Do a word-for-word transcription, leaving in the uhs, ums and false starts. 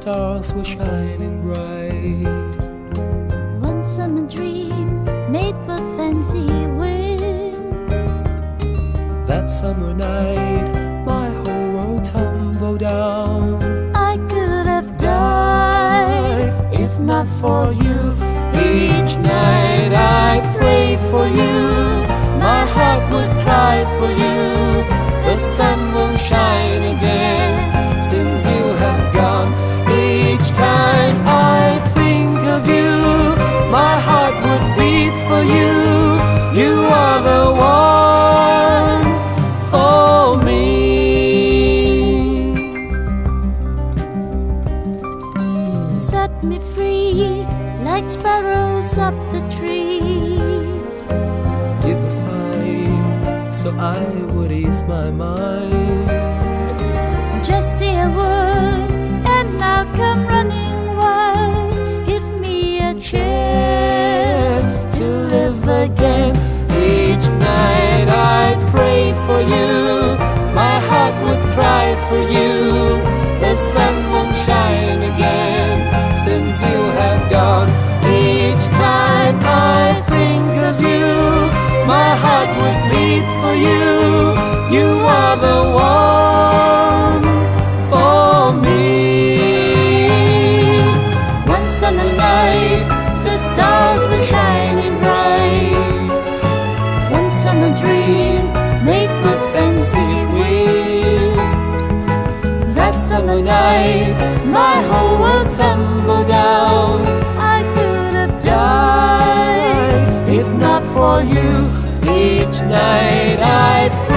stars were shining bright. One summer dream made with fancy wings. That summer night, my whole world tumbled down. I could have died if not for you. Each night I pray for you. My heart would cry for you. The sun will shine again since you have gone. Each time I think of you, my heart would beat for you. You are the one for me. Set me free like sparrows up the trees. Give a sign so I would ease my mind. Just say a word and I'll come running wild. Give me a chance to live again. Each night I pray for you. My heart would cry for you. The sun won't shine again since you have gone. Each time I think of you, my heart would beat for you. You are the one for me. One summer night, the stars were shining bright. One summer dream made with fancy wings. That summer night, my whole world tumbled down. I could have died If not for you, each night I